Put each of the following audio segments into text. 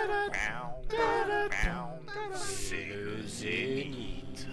C'est le zénith.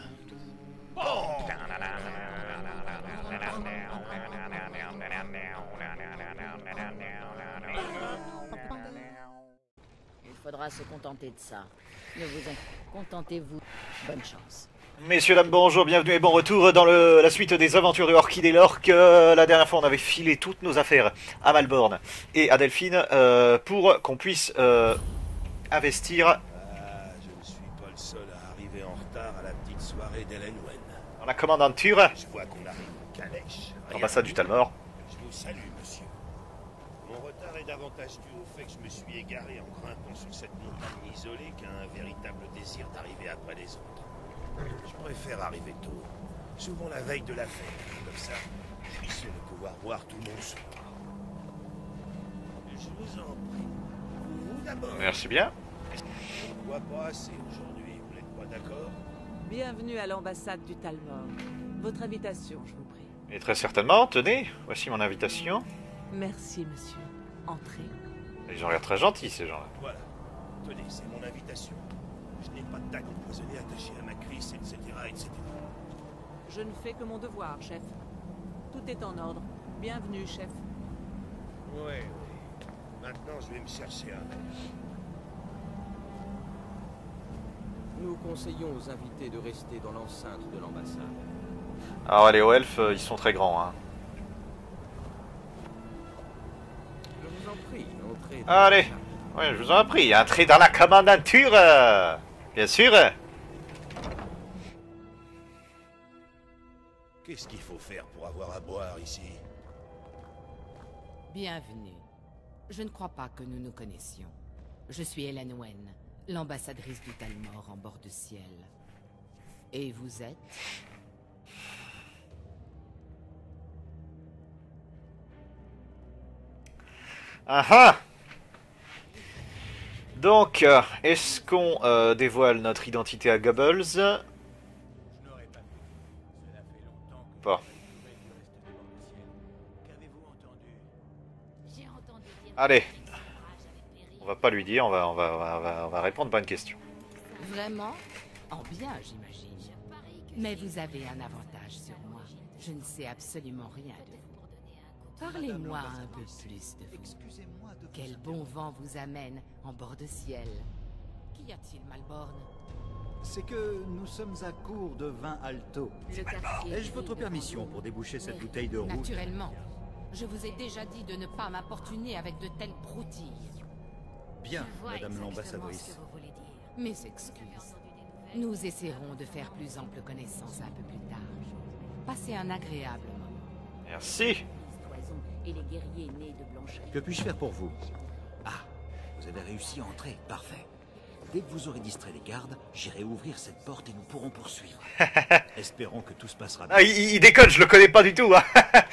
Il faudra se contenter de ça. Ne vous contentez-vous. Bonne chance. Messieurs, dames, bonjour, bienvenue et bon retour dans la suite des aventures de Orchid et l'Orque. La dernière fois, on avait filé toutes nos affaires à Malborn et à Delphine pour qu'on puisse investir. Ah, je ne suis pas le seul à arriver en retard à la petite soirée d'Elenwen. Dans la commandanture, Je vois qu'on arrive en calèche. l'ambassade du Talmor. Je vous salue, monsieur. Mon retard est davantage dû au fait que je me suis égaré en grimpant sur cette montagne isolée qu'à un véritable désir d'arriver après les autres. Je préfère arriver tôt, souvent la veille de la fête. Comme ça, je suis sûr de pouvoir voir tout mon soir. Je vous en prie. Vous d'abord. Merci bien. On ne boit pas assez aujourd'hui, vous n'êtes pas d'accord? Bienvenue à l'ambassade du Talmor. Votre invitation, je vous prie. Et très certainement, tenez, voici mon invitation. Merci, monsieur. Entrez. Ils ont l'air très gentils, ces gens-là. Voilà. Tenez, c'est mon invitation. Je n'ai pas de dague empoisonnée attachée à ma cuisse, etc., etc. Je ne fais que mon devoir, chef. Tout est en ordre. Bienvenue, chef. Oui, oui. Maintenant, je vais me chercher un verre. Nous conseillons aux invités de rester dans l'enceinte de l'ambassade. Alors les hauts elfes, ils sont très grands, hein. Je vous en prie, entrez. Allez, ouais, je vous en prie, entrez dans la commandanture, bien sûr. Qu'est-ce qu'il faut faire pour avoir à boire ici? Bienvenue. Je ne crois pas que nous nous connaissions. Je suis Elenwen, l'ambassadrice du Talmor en bord de ciel. Et vous êtes? Ah ah. Donc, est-ce qu'on dévoile notre identité à Goebbels? Pas. Allez, on va pas lui dire, on va répondre à une question. Vraiment? En bien, j'imagine. Mais vous avez un avantage sur moi. Je ne sais absolument rien de vous. Parlez-moi un peu plus de vous. Quel bon vent vous amène en bord de ciel? Qu'y a-t-il, Malborn? C'est que nous sommes à court de vin alto. Ai-je votre permission pour déboucher cette bouteille de rouge? Naturellement. Je vous ai déjà dit de ne pas m'importuner avec de telles broutilles. Bien, madame l'ambassadrice. Mes excuses. Nous essaierons de faire plus ample connaissance un peu plus tard. Passez un agréable moment. Merci. Et les guerriers nés de blancherie. Que puis-je faire pour vous? Ah, vous avez réussi à entrer, parfait. Dès que vous aurez distrait les gardes, j'irai ouvrir cette porte et nous pourrons poursuivre. Espérons que tout se passera bien. Ah, il déconne, je le connais pas du tout. Hein.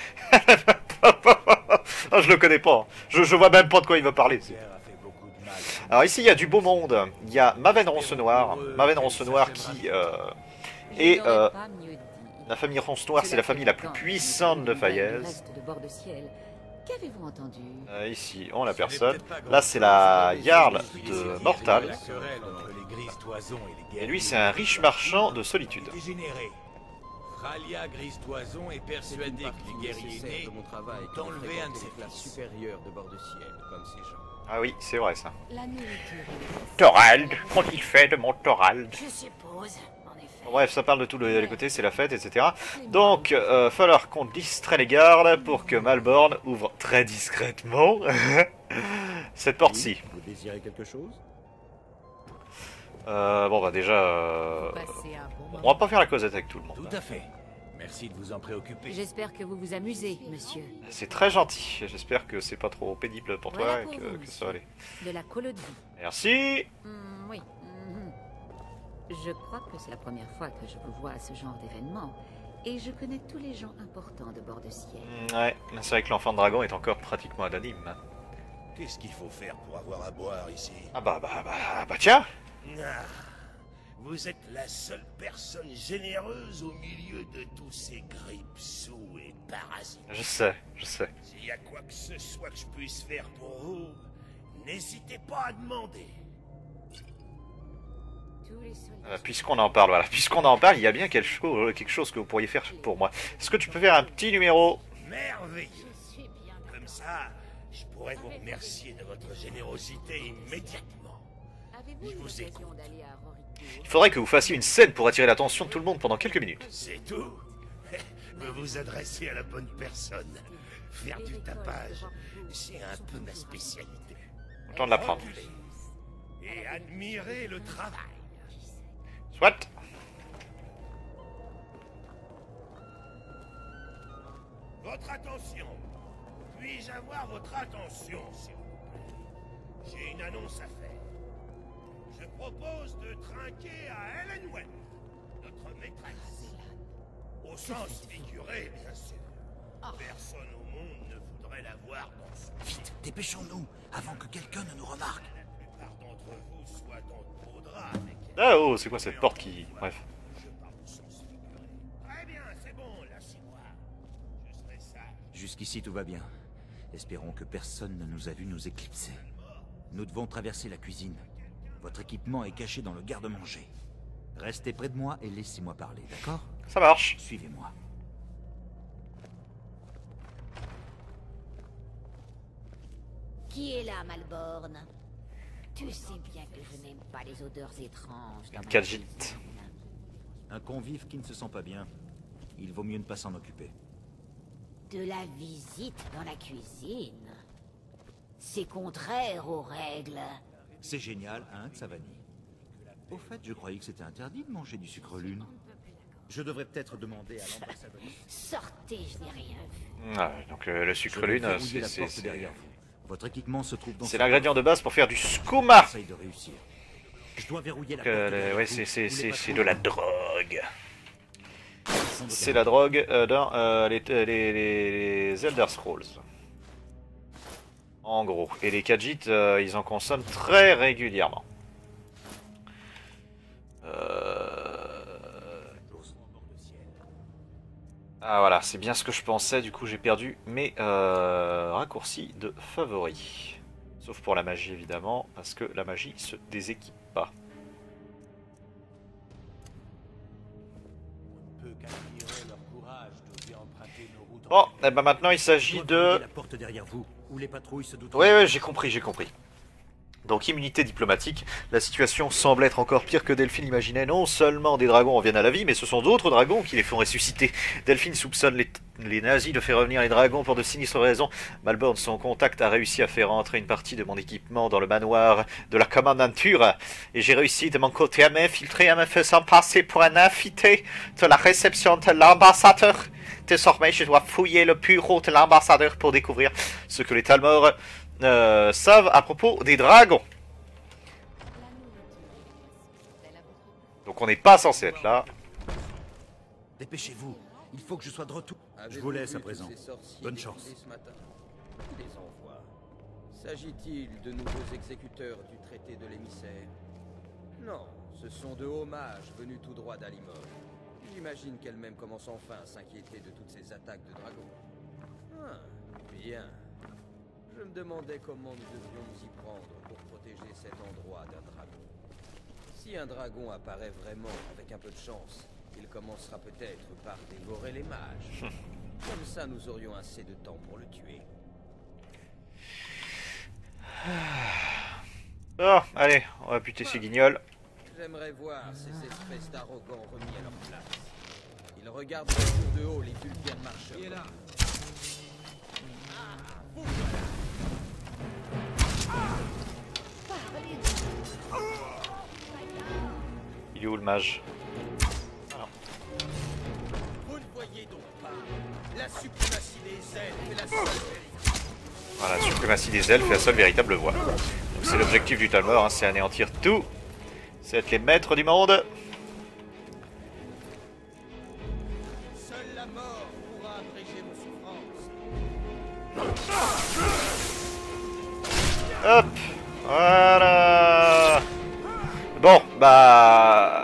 Ah, je le connais pas. Je vois même pas de quoi il veut parler. Alors ici, il y a du beau monde. Il y a Maven Roncenoir. Maven Roncenoir qui est... la famille Roncenoir, c'est la famille la plus puissante de Fayez. Qu'avez-vous entendu? Ici, on la personne. Là, c'est la Jarl de Mortal. Et lui, c'est un riche marchand de solitude. Ralia Grise-Toison est persuadée que les guerriers nés de mon travail ont enlevé un de ses classes fils. supérieures de bord de ciel, comme ces gens. Ah oui, c'est vrai ça. La nourriture. Thorald, qu'ont-ils fait de mon Thorald? Je suppose, en effet. Bref, ça parle de tous les côtés, c'est la fête, etc. Donc, falloir qu'on distrait les gardes pour que Malborn ouvre très discrètement cette porte-ci. Vous désirez quelque chose? Bon bah déjà, Passez un bon on moment. va pas faire la causette avec tout le monde. Tout à fait. Merci de vous en préoccuper. J'espère que vous vous amusez, monsieur. C'est très gentil, j'espère que c'est pas trop pénible pour toi Voilà et pour vous, que ça va aller. De la colonie. Merci. Oui. Je crois que c'est la première fois que je vous vois à ce genre d'événement. Et je connais tous les gens importants de bord de ciel. Ouais, c'est vrai que l'enfant de dragon est encore pratiquement anonyme. Hein. Qu'est-ce qu'il faut faire pour avoir à boire ici? Ah bah tiens. Ah, vous êtes la seule personne généreuse au milieu de tous ces grippe-sous et parasites. Je sais. S'il y a quoi que ce soit que je puisse faire pour vous, n'hésitez pas à demander. Puisqu'on en parle, voilà. Puisqu'on en parle, il y a bien quelque chose que vous pourriez faire pour moi. Est-ce que tu peux faire un petit numéro? Merveilleux. Comme ça, je pourrais vous remercier de votre générosité immédiatement. Je vous écoute. Il faudrait que vous fassiez une scène pour attirer l'attention de tout le monde pendant quelques minutes. C'est tout. Vous vous adressez à la bonne personne. Faire du tapage, c'est un peu ma spécialité. Autant de l'apprendre. Et admirer le travail. Soit. Votre attention. Puis-je avoir votre attention, s'il vous plaît? J'ai une annonce à faire. Je propose de trinquer à Elenwen, notre maîtresse. Au sens figuré, bien sûr. Personne au monde ne voudrait la voir dans son... Vite, dépêchons-nous, avant que quelqu'un ne nous remarque. La plupart d'entre vous soient dans de beaux draps avec... Ah oh, c'est quoi cette porte qui... Bref. Je parle au sens figuré. Très bien, c'est bon, lâchez-moi. Je serai sage. Jusqu'ici, tout va bien. Espérons que personne ne nous a vu nous éclipser. Nous devons traverser la cuisine. Votre équipement est caché dans le garde-manger. Restez près de moi et laissez-moi parler, d'accord? Ça marche. Suivez-moi. Qui est là, Malborn? Tu sais bien que je n'aime pas les odeurs étranges. dans ma Khajiit. cuisine. Un convive qui ne se sent pas bien. Il vaut mieux ne pas s'en occuper. De la visite dans la cuisine? C'est contraire aux règles. C'est génial, hein, Tsavani? Au fait, je croyais que c'était interdit de manger du sucre lune. Je devrais peut-être demander à l'ambassadrice. Sortez, je n'ai rien vu. Ah, donc le sucre lune, Votre équipement se trouve dans... c'est l'ingrédient de base pour faire du skouma. J'essaye de réussir. Je dois verrouiller la porte derrière Ouais, vous. c'est de la drogue. C'est la drogue dans les Elder Scrolls. En gros. Et les Khajiit, ils en consomment très régulièrement. Ah voilà, c'est bien ce que je pensais, du coup j'ai perdu mes raccourcis de favoris. Sauf pour la magie évidemment, parce que la magie se déséquipe pas. Bon, et ben maintenant il s'agit de... La porte derrière vous, où les patrouilles se doutent. Ouais, j'ai compris, j'ai compris. Donc immunité diplomatique, la situation semble être encore pire que Delphine l'imaginait. Non seulement des dragons reviennent à la vie, mais ce sont d'autres dragons qui les font ressusciter. Delphine soupçonne les nazis de faire revenir les dragons pour de sinistres raisons. Malborn, son contact, a réussi à faire entrer une partie de mon équipement dans le manoir de la commandanture. Et j'ai réussi de mon côté à m'infiltrer en me faisant passer pour un invité de la réception de l'ambassadeur. Désormais, je dois fouiller le bureau de l'ambassadeur pour découvrir ce que les Talmor savent à propos des dragons. Donc on n'est pas censé être là. Dépêchez-vous, il faut que je sois de retour. Je vous laisse à présent. Bonne chance. Ce matin. Qui les envoie? S'agit-il de nouveaux exécuteurs du traité de l'émissaire? Non, ce sont de hauts mages venus tout droit d'Alimor. J'imagine qu'elle-même commence enfin à s'inquiéter de toutes ces attaques de dragons. Ah, bien. Je me demandais comment nous devions nous y prendre pour protéger cet endroit d'un dragon. Si un dragon apparaît vraiment avec un peu de chance, il commencera peut-être par dévorer les mages. Comme ça, nous aurions assez de temps pour le tuer. Oh, allez, on va buter ces guignols. J'aimerais voir ces espèces d'arrogants remis à leur place. Ils regardent de haut les Vulcains marcheurs. Il est là. Il est où le mage? Vous ne voyez donc pas la suprématie des elfes et la seule vérité. Voilà, la suprématie des elfes est la seule véritable voie. Donc c'est l'objectif du Talmor, hein, c'est anéantir tout. C'est être les maîtres du monde. Seule la mort pourra abréger vos souffrances. Hop, voilà. Bon, bah...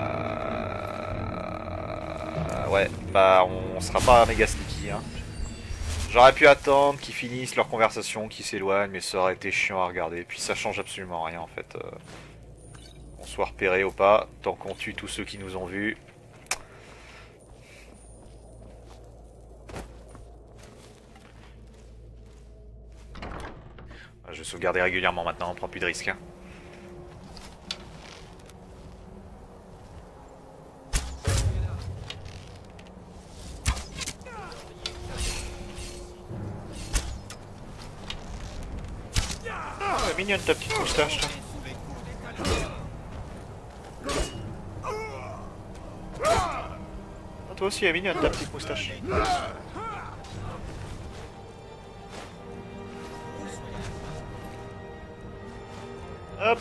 Ouais, bah on sera pas méga sneaky, hein. J'aurais pu attendre qu'ils finissent leur conversation, qu'ils s'éloignent, mais ça aurait été chiant à regarder. Puis ça change absolument rien en fait. Qu'on soit repéré ou pas, tant qu'on tue tous ceux qui nous ont vus. Je vais sauvegarder régulièrement maintenant, on prend plus de risques. Hein. Ah, mignonne ta petite moustache, toi. Ah, toi aussi, elle est mignonne ta petite moustache. Hop.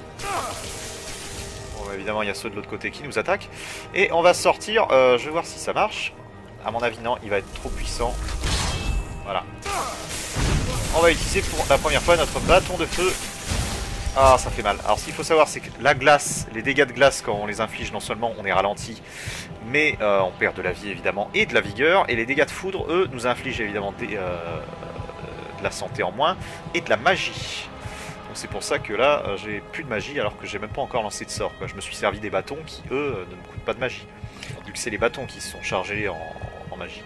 Bon, bah, évidemment, il y a ceux de l'autre côté qui nous attaquent. Et on va sortir. Je vais voir si ça marche. À mon avis, non, il va être trop puissant. Voilà. On va utiliser pour la première fois notre bâton de feu. Ah, ça fait mal. Alors, ce qu'il faut savoir, c'est que la glace, les dégâts de glace, quand on les inflige, non seulement on est ralenti, mais on perd de la vie, évidemment, et de la vigueur. Et les dégâts de foudre, eux, nous infligent, évidemment, de la santé en moins et de la magie. Donc c'est pour ça que là, j'ai plus de magie, alors que j'ai même pas encore lancé de sort, quoi. Je me suis servi des bâtons qui, eux, ne me coûtent pas de magie. Vu que c'est les bâtons qui sont chargés en magie.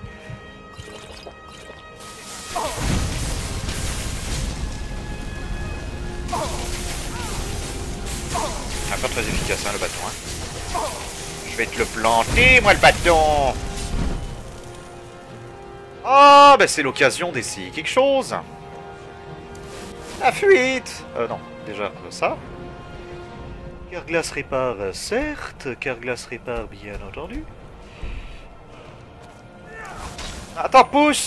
Ah, pas très efficace, hein, le bâton. Hein. Je vais te le planter, moi, le bâton. Oh, bah c'est l'occasion d'essayer quelque chose. La fuite. Non, déjà, ça. Carglass répare, certes. Carglass répare, bien entendu. Attends, pousse.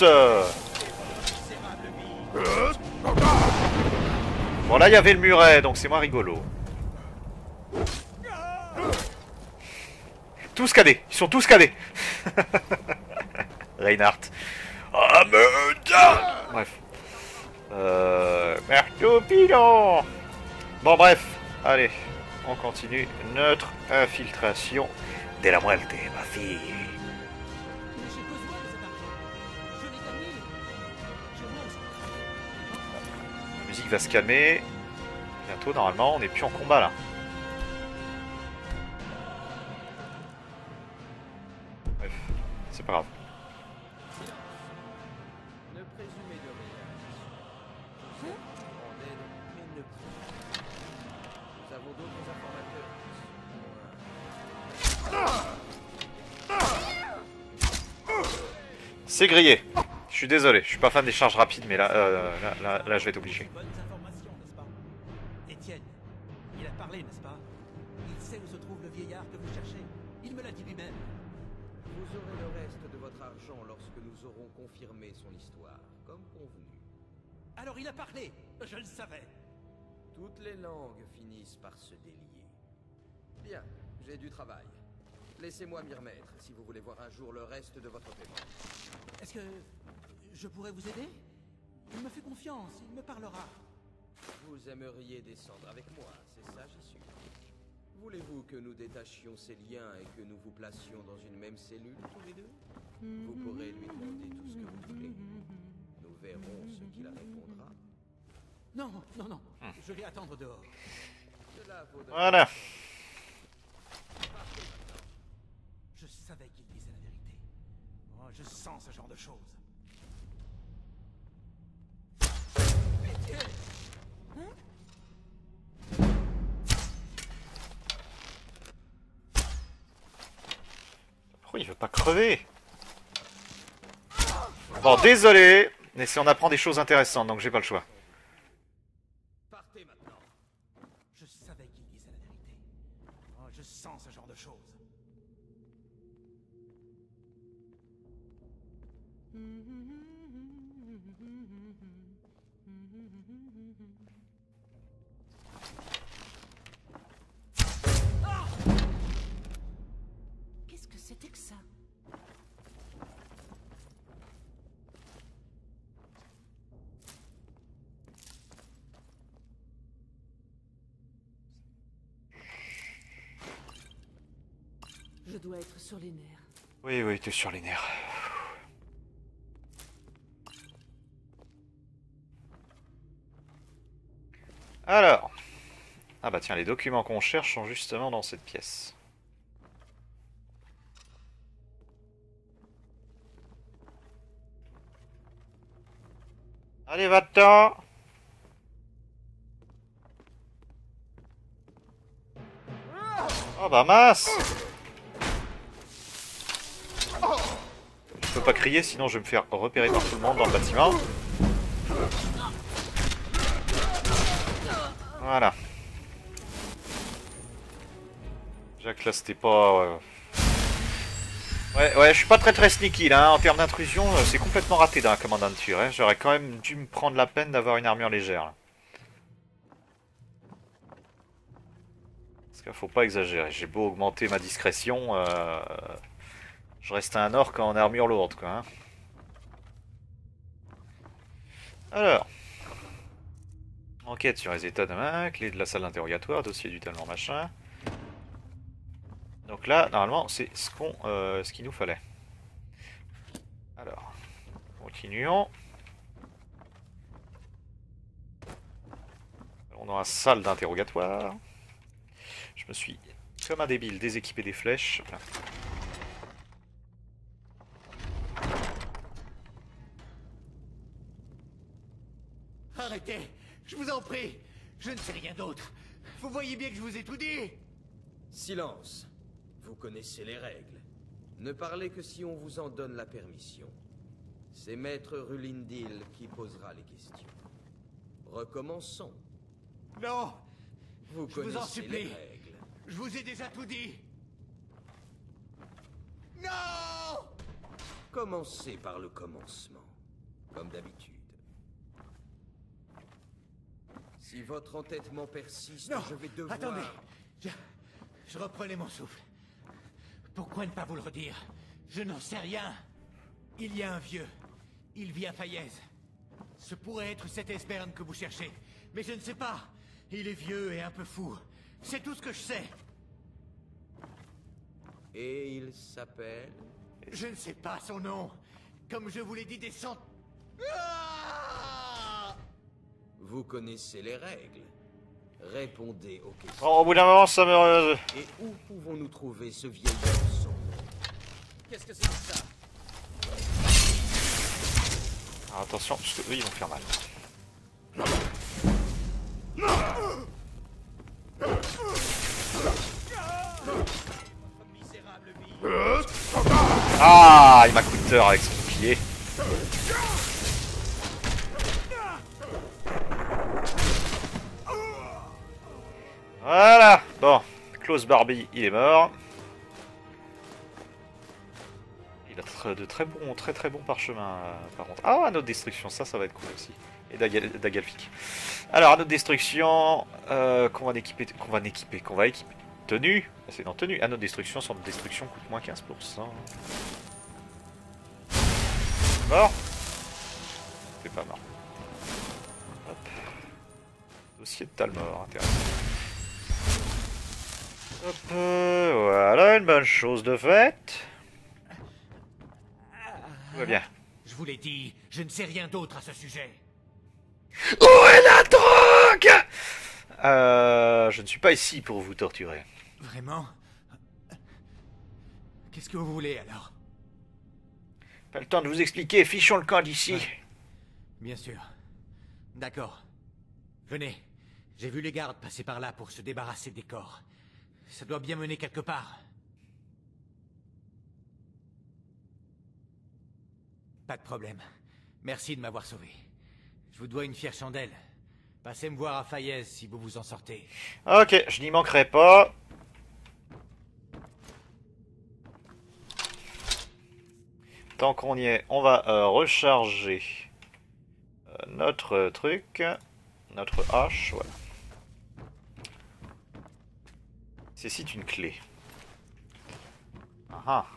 Bon, là, il y avait le muret, donc c'est moins rigolo. Tous cadés. Ils sont tous cadés. Reinhardt. Ah, merde. Bref. Marteau pilon. Bon, bref. Allez. On continue notre infiltration de la muerte, ma fille. La musique va se calmer. Bientôt, normalement, on n'est plus en combat, là. Bref. C'est pas grave. C'est grillé. Je suis désolé, je suis pas fan des charges rapides, mais là, là je vais être obligé. Étienne, il a parlé, n'est-ce pas? Il sait où se trouve le vieillard que vous cherchez. Il me l'a dit lui-même. Vous aurez le reste de votre argent lorsque nous aurons confirmé son histoire, comme convenu. Alors il a parlé. Je le savais. Toutes les langues finissent par se délier. Bien, j'ai du travail. Laissez-moi m'y remettre si vous voulez voir un jour le reste de votre paiement. Est-ce que je pourrais vous aider? Il me fait confiance, il me parlera. Vous aimeriez descendre avec moi, c'est ça, j'y suis. Voulez-vous que nous détachions ces liens et que nous vous placions dans une même cellule, tous les deux? Vous pourrez lui demander tout ce que vous voulez. Nous verrons ce qu'il répondra. Non, non, non. Je vais attendre dehors. Cela vaudra... Voilà. Je savais qu'il disait la vérité. Oh, je sens ce genre de choses. Pourquoi il veut pas crever? Bon, désolé, mais si on apprend des choses intéressantes, donc j'ai pas le choix. Partez maintenant. Je savais qu'il disait la vérité. Oh, je sens ce genre de choses. Qu'est-ce que c'était que ça? Je dois être sur les nerfs. Oui, oui, t'es sur les nerfs. Alors, Ah bah tiens, les documents qu'on cherche sont justement dans cette pièce. Allez, va-t'en! Oh bah mince! Je peux pas crier sinon je vais me faire repérer par tout le monde dans le bâtiment. Voilà. Jacques là c'était pas... Ouais, je suis pas très sneaky là, hein. En termes d'intrusion, c'est complètement raté dans la commandanture. Hein. J'aurais quand même dû me prendre la peine d'avoir une armure légère. Là. Parce qu'il faut pas exagérer. J'ai beau augmenter ma discrétion, je reste un orc en armure lourde quoi. Hein. Alors. Enquête sur les états de main, clé de la salle d'interrogatoire, dossier du talent machin. Donc là, normalement, c'est ce qu'il nous fallait. Alors, continuons. On est dans la salle d'interrogatoire. Je me suis, comme un débile, déséquipé des flèches. Enfin, Arrêtez! Je vous en prie! Je ne sais rien d'autre! Vous voyez bien que je vous ai tout dit! Silence. Vous connaissez les règles. Ne parlez que si on vous en donne la permission. C'est Maître Rulindil qui posera les questions. Recommençons. Non! Vous Je connaissez vous en supplie! les règles. Je vous ai déjà tout dit! Non! Commencez par le commencement, comme d'habitude. Si votre entêtement persiste, Non! je vais devoir... Attendez! Je reprenais mon souffle. Pourquoi ne pas vous le redire? Je n'en sais rien. Il y a un vieux. Il vit à Faillaise. Ce pourrait être cet Esbern que vous cherchez. Mais je ne sais pas. Il est vieux et un peu fou. C'est tout ce que je sais. Et il s'appelle... Je ne sais pas son nom. Comme je vous l'ai dit des cent... Ah! Vous connaissez les règles. Répondez aux questions. bon, au bout d'un moment, ça me... Et où pouvons-nous trouver ce vieil garçon? Qu'est-ce que c'est que ça? Alors, attention, parce que eux, ils vont faire mal. Ah, il m'a coup de tort avec son bouclier. Voilà. Bon, Klaus Barbie, il est mort. Il a de très bons parchemins, par contre. Ah, anneau de destruction, ça va être cool aussi. Et d'Agalfic. Alors, anneau de destruction, qu'on va équiper. Tenue, c'est dans tenue. Anneau de destruction, centre de destruction coûte moins 15%. Mort. C'est pas mort. Hop. Dossier de Talmor, intéressant. Hop, voilà, une bonne chose de faite. Tout va bien. Je vous l'ai dit, je ne sais rien d'autre à ce sujet. Où est la drogue? Je ne suis pas ici pour vous torturer. Vraiment? Qu'est-ce que vous voulez alors? Pas le temps de vous expliquer, fichons le camp d'ici. Ouais. Bien sûr. D'accord. Venez. J'ai vu les gardes passer par là pour se débarrasser des corps. Ça doit bien mener quelque part. Pas de problème. Merci de m'avoir sauvé. Je vous dois une fière chandelle. Passez me voir à Faillaise si vous vous en sortez. Ok, je n'y manquerai pas. Tant qu'on y est, on va recharger notre truc, notre hache, voilà. Nécessite une clé. Ah ah.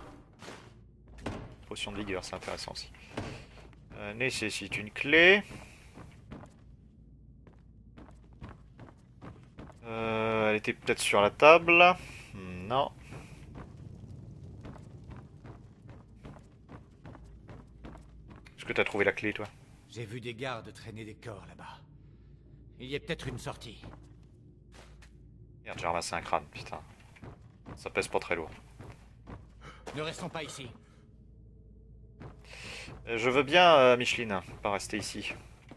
Potion de vigueur, c'est intéressant aussi. Nécessite une clé. Elle était peut-être sur la table. Non. Est-ce que t'as trouvé la clé, toi? J'ai vu des gardes traîner des corps là-bas. Il y a peut-être une sortie. Merde, j'ai ramassé un crâne, putain. Ça pèse pas très lourd. Ne restons pas ici. Je veux bien, Micheline, pas rester ici.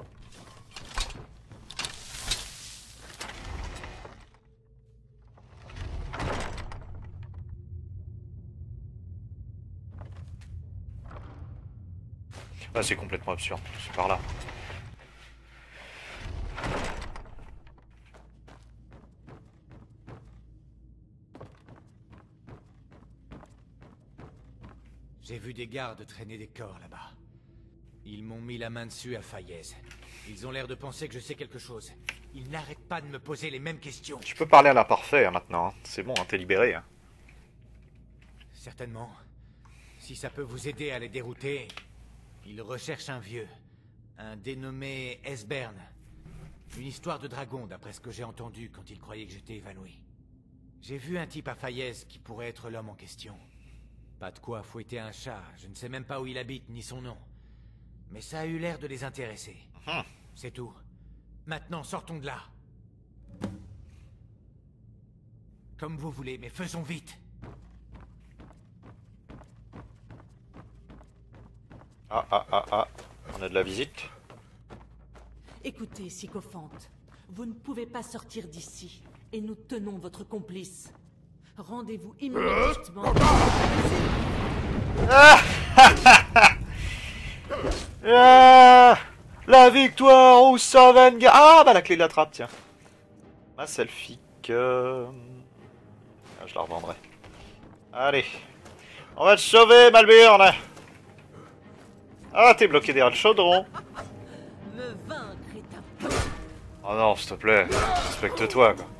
Ah, c'est complètement absurde, c'est par là. J'ai vu des gardes traîner des corps là-bas. Ils m'ont mis la main dessus à Fayez. Ils ont l'air de penser que je sais quelque chose. Ils n'arrêtent pas de me poser les mêmes questions. Tu peux parler à l'imparfait hein, maintenant, hein. C'est bon, hein, t'es libéré. Hein. Certainement. Si ça peut vous aider à les dérouter... Ils recherchent un vieux. Un dénommé Esbern. Une histoire de dragon, d'après ce que j'ai entendu quand ils croyaient que j'étais évanoui. J'ai vu un type à Fayez qui pourrait être l'homme en question. Pas de quoi fouetter un chat, je ne sais même pas où il habite, ni son nom. Mais ça a eu l'air de les intéresser. C'est tout. Maintenant, sortons de là. Comme vous voulez, mais faisons vite. Ah, on a de la visite. Écoutez, sycophante, vous ne pouvez pas sortir d'ici, et nous tenons votre complice. Rendez-vous immédiatement. La victoire au Savenga. Ah, bah la clé de la trappe, tiens. Ma selfie que... Ah, je la revendrai. Allez. On va te sauver, Malburn. Ah, t'es bloqué derrière le chaudron. Me vaincre est un... Oh non, s'il te plaît. Respecte-toi, quoi.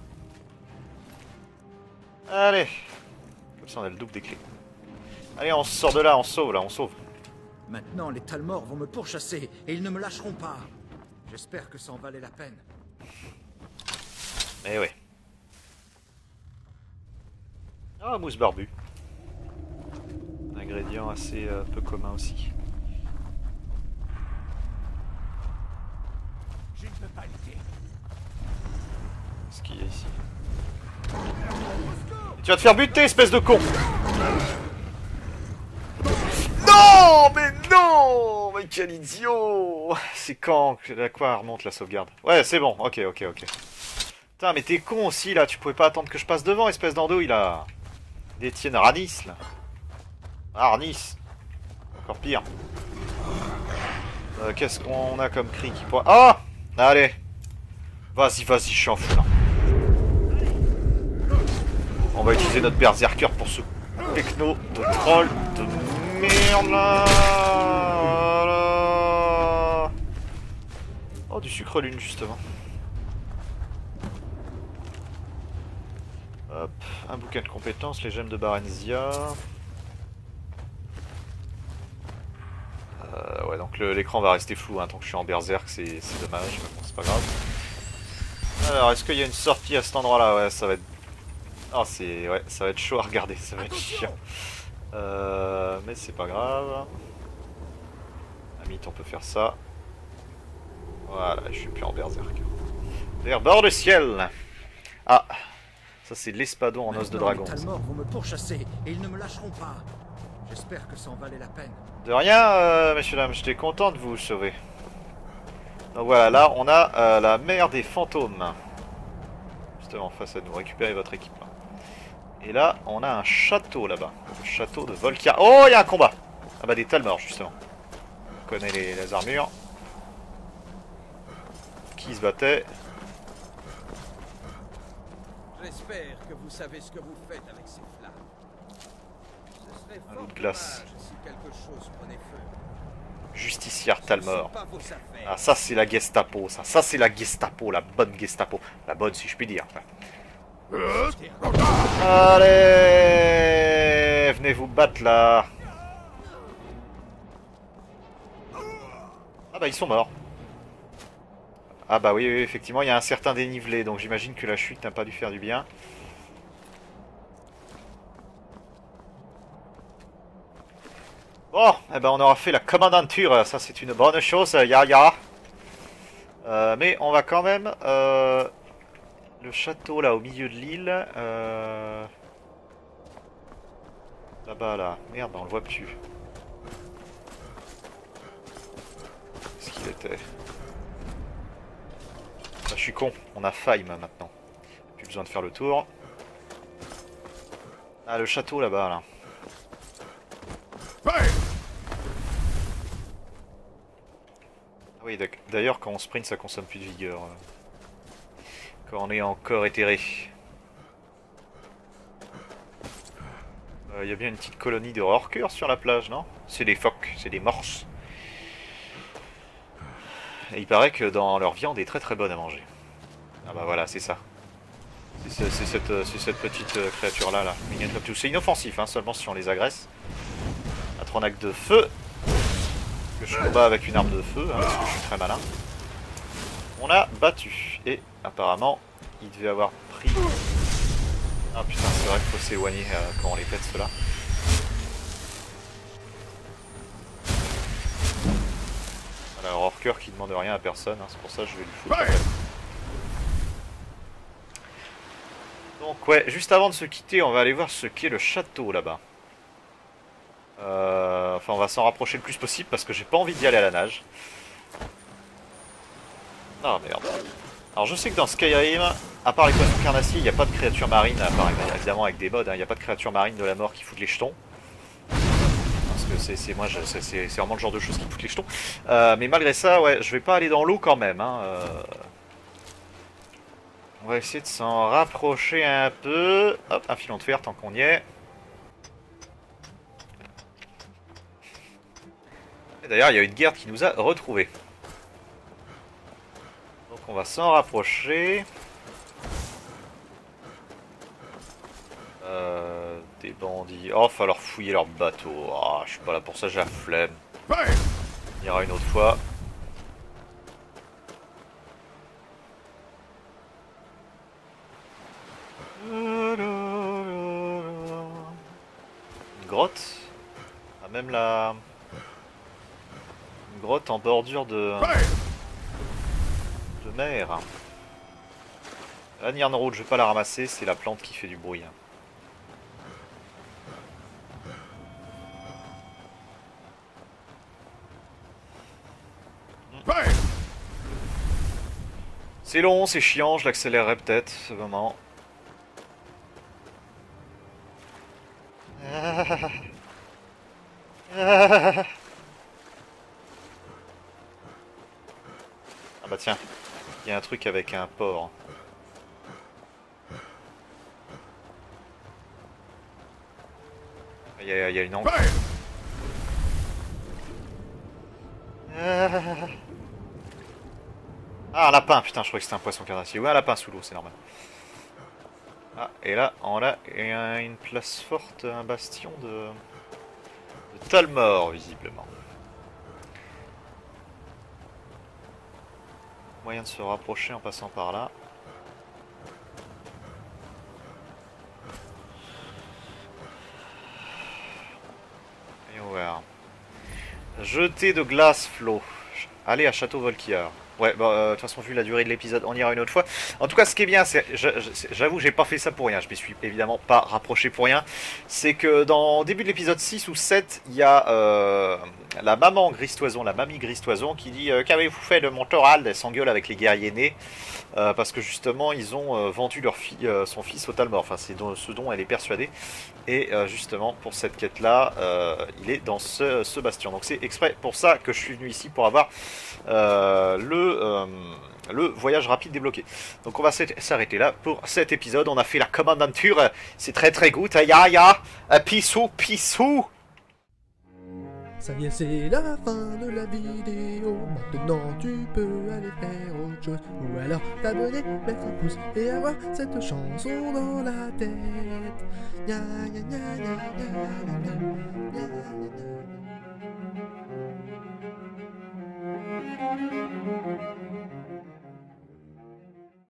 Allez. Comme ça, on a le double des clés. Allez, on sort de là, on sauve, là, on sauve. Maintenant, les Talmors vont me pourchasser et ils ne me lâcheront pas. J'espère que ça en valait la peine. Eh ouais. Ah, mousse barbu. Un ingrédient assez peu commun aussi. Je ne peux pas lutter. Qu'est-ce qu'il y a ici? Tu vas te faire buter, espèce de con! Non! Mais non! Mais quel idiot! C'est quand? À quoi remonte la sauvegarde? Ouais, c'est bon. Ok. Putain, mais t'es con aussi, là. Tu pouvais pas attendre que je passe devant, espèce d'andouille, là. D'Étienne Ranis, là. Ranis. Encore pire. Qu'est-ce qu'on a comme cri qui pourrait... Ah! Allez. Vas-y, je suis en fou, là. On va utiliser notre berserker pour ce techno de troll de merde, là. Voilà. Oh, du sucre lune, justement. Hop, un bouquin de compétences, les gemmes de Barenzia. Ouais, donc l'écran va rester flou hein, tant que je suis en berserk, c'est dommage, mais bon, c'est pas grave. Alors, est-ce qu'il y a une sortie à cet endroit-là? Ouais, ça va être... Oh, ouais, ça va être chaud à regarder, ça va être chiant. Mais c'est pas grave. Amit, on peut faire ça. Voilà, je suis plus en berserk. Vers bord de ciel. Ah, ça c'est l'espadon en os de dragon. Les Talmors vont me pourchasser et ils ne me lâcheront pas. J'espère que ça en valait la peine. De rien, messieurs dames, j'étais content de vous sauver. Donc voilà, là on a la mer des fantômes. Justement face à nous, récupérez votre équipement. Et là, on a un château là-bas. Le château de Volkia. Oh, il y a un combat. Ah bah des Talmors justement. On connaît les armures. Qui se battait. J'espère que vous savez ce que vous faites avec ces flammes. Ce serait Un fort loup de glace. dommage si quelque chose prenait feu. Justicière Talmor. Ce ne sont pas vos affaires. Ah ça c'est la Gestapo, ça. Ça c'est la Gestapo, la bonne Gestapo. La bonne si je puis dire. Allez, venez vous battre là. Ah bah ils sont morts. Ah bah oui, effectivement il y a un certain dénivelé, donc j'imagine que la chute n'a pas dû faire du bien. Bon, eh ben on aura fait la commandanture, ça c'est une bonne chose, ya. Mais on va quand même Le château là au milieu de l'île. Là-bas là. Merde, on le voit plus. Qu'est-ce qu'il était? Ah, je suis con, on a faille maintenant. Plus besoin de faire le tour. Ah, le château là-bas là. Ah oui, d'ailleurs quand on sprint ça consomme plus de vigueur. Quand on est encore éthéré. Il y a bien une petite colonie de horreurs sur la plage, non? C'est des phoques, c'est des morses. Et il paraît que dans leur viande est très très bonne à manger. Ah bah voilà, c'est ça. C'est cette petite créature là, mignonne comme tout. C'est inoffensif, hein, seulement si on les agresse. Atronac de feu. Que je combats avec une arme de feu, hein, parce que je suis très malin. On l'a battu. Et apparemment, il devait avoir pris... Ah putain, c'est vrai qu'il faut s'éloigner quand on les pète ceux-là. Voilà, Horker qui demande rien à personne, hein, c'est pour ça que je vais lui foutre la peine. Donc ouais, juste avant de se quitter, on va aller voir ce qu'est le château là-bas. Enfin, on va s'en rapprocher le plus possible parce que j'ai pas envie d'y aller à la nage. Ah merde. Alors je sais que dans Skyrim, à part les poissons carnassiers, il n'y a pas de créatures marines, à part évidemment avec des mods, hein, il n'y a pas de créatures marines de la mort qui foutent les jetons. Parce que c'est vraiment le genre de choses qui foutent les jetons. Mais malgré ça, ouais, je vais pas aller dans l'eau quand même. Hein, On va essayer de s'en rapprocher un peu. Hop, un filon de fer tant qu'on y est. D'ailleurs, il y a une garde qui nous a retrouvés. Donc on va s'en rapprocher. Des bandits. Oh, falloir fouiller leur bateau. Oh, je suis pas là pour ça, j'ai la flemme. Il y aura une autre fois. Une grotte. Ah, même la... Une grotte en bordure de mer. La Nirnroad, je vais pas la ramasser, c'est la plante qui fait du bruit. C'est long, c'est chiant, je l'accélérerai peut-être ce moment. Ah bah tiens, il y a un truc avec un porc. Il y a une encre. Ah, un lapin, putain, je croyais que c'était un poisson carnassier. Ouais, un lapin sous l'eau, c'est normal. Ah, et là, on a une place forte, un bastion de Talmor, visiblement. Moyen de se rapprocher en passant par là. Et on va voir. Jeté de glace flot. Allez à Château Volquiar. Ouais, bah, de toute façon, vu la durée de l'épisode, on ira une autre fois. En tout cas, ce qui est bien, c'est, j'avoue, j'ai pas fait ça pour rien. Je m'y suis évidemment pas rapproché pour rien. C'est que dans le début de l'épisode 6 ou 7, il y a la maman Gristoison, la mamie Gristoison, qui dit qu'avez-vous fait de mon Thorald? Elle s'engueule avec les guerriers nés. Parce que justement, ils ont vendu leur son fils au Talmor. Enfin, c'est ce dont elle est persuadée. Et justement, pour cette quête-là, il est dans ce bastion. Donc c'est exprès pour ça que je suis venu ici, pour avoir le voyage rapide débloqué. Donc on va s'arrêter là pour cet épisode. On a fait la commandanture. C'est très très good. Ya ya. Pissou pissou. Ça y est, c'est la fin de la vidéo. Maintenant tu peux aller faire autre chose, ou alors t'abonner, mettre un pouce et avoir cette chanson dans la tête. Nya, nya, nya, nya, nya, nya, nya, nya, nya.